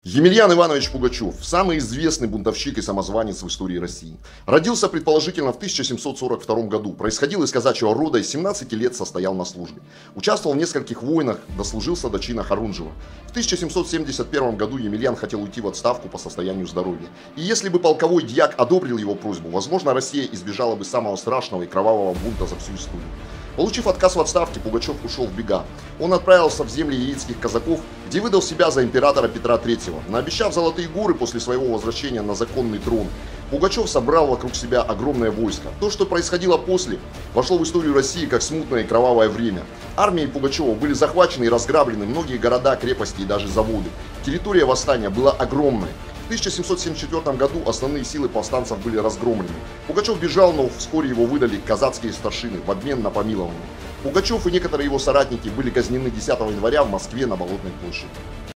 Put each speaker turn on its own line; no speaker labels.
Емельян Иванович Пугачев – самый известный бунтовщик и самозванец в истории России. Родился предположительно в 1742 году, происходил из казачьего рода и с 17 лет состоял на службе. Участвовал в нескольких войнах, дослужился до чина Хорунжева. В 1771 году Емельян хотел уйти в отставку по состоянию здоровья. И если бы полковой дьяк одобрил его просьбу, возможно, Россия избежала бы самого страшного и кровавого бунта за всю историю. Получив отказ в отставке, Пугачев ушел в бега. Он отправился в земли яицких казаков, где выдал себя за императора Петра III, наобещав золотые горы после своего возвращения на законный трон. Пугачев собрал вокруг себя огромное войско. То, что происходило после, вошло в историю России как смутное и кровавое время. Армией Пугачева были захвачены и разграблены многие города, крепости и даже заводы. Территория восстания была огромной. В 1774 году основные силы повстанцев были разгромлены. Пугачев бежал, но вскоре его выдали казацкие старшины в обмен на помилование. Пугачев и некоторые его соратники были казнены 10 января в Москве на Болотной площади.